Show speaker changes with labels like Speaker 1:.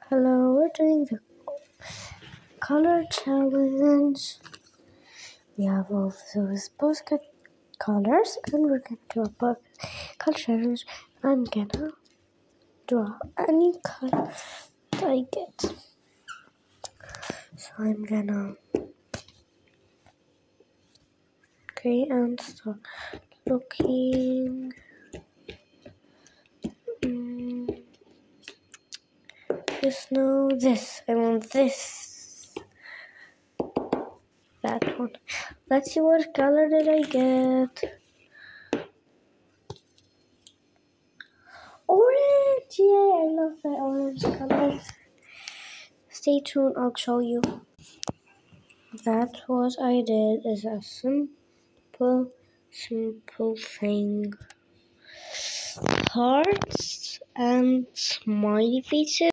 Speaker 1: Hello, we're doing the color challenge. We have all those postcard colors, and we're gonna do a color challenge. I'm gonna draw any color that I get. So I'm gonna and start looking. Just know this. I want this. That one. Let's see what color did I get. Orange! Yeah, I love that orange color. Stay tuned, I'll show you. That what I did is a simple thing. Hearts and smiley faces.